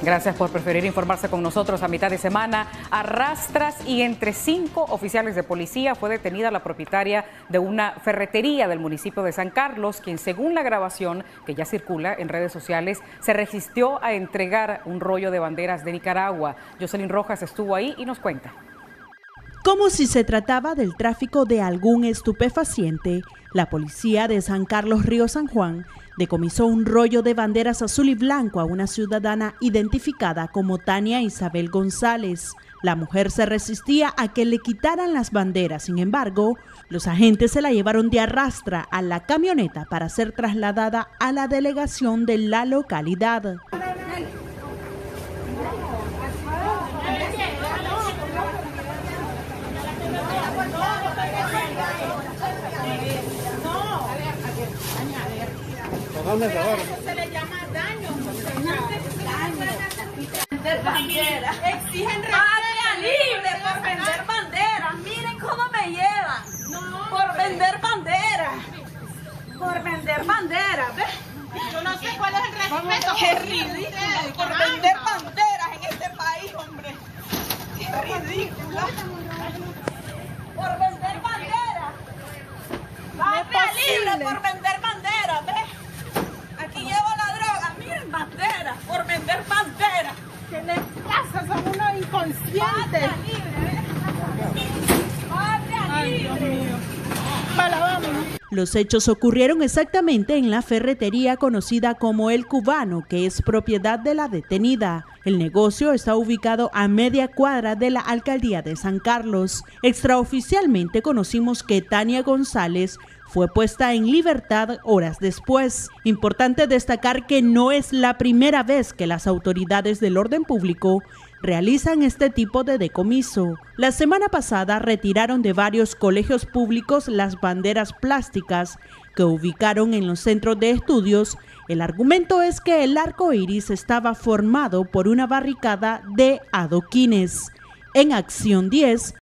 Gracias por preferir informarse con nosotros a mitad de semana. A rastras y entre 5 oficiales de policía fue detenida la propietaria de una ferretería del municipio de San Carlos, quien según la grabación que ya circula en redes sociales, se resistió a entregar un rollo de banderas de Nicaragua. Jocelyn Rojas estuvo ahí y nos cuenta. Como si se trataba del tráfico de algún estupefaciente, la policía de San Carlos Río San Juan decomisó un rollo de banderas azul y blanco a una ciudadana identificada como Tania Isabel González. La mujer se resistía a que le quitaran las banderas, sin embargo, los agentes se la llevaron de arrastra a la camioneta para ser trasladada a la delegación de la localidad. Se le llama daño. Vender banderas. Exigen patria libre por vender banderas. Miren cómo me llevan. Por vender banderas. Por vender banderas. ¿Ves? Yo no sé cuál es el respeto. Qué ridículo. Por vender banderas en este país, hombre. Qué ridículo. Por vender banderas. Patria libre por vender banderas. ¿Ves? Aquí llevo la droga, miren banderas, por vender banderas. ¿Qué les pasa? Son unos inconscientes. Patria libre, Patria libre. Dios mío. Vale, vamos. Los hechos ocurrieron exactamente en la ferretería conocida como El Cubano, que es propiedad de la detenida. El negocio está ubicado a media cuadra de la alcaldía de San Carlos. Extraoficialmente conocimos que Tania González fue puesta en libertad horas después. Importante destacar que no es la primera vez que las autoridades del orden público realizan este tipo de decomiso. La semana pasada retiraron de varios colegios públicos las banderas plásticas que ubicaron en los centros de estudios. El argumento es que el arco iris estaba formado por una barricada de adoquines. En Acción 10,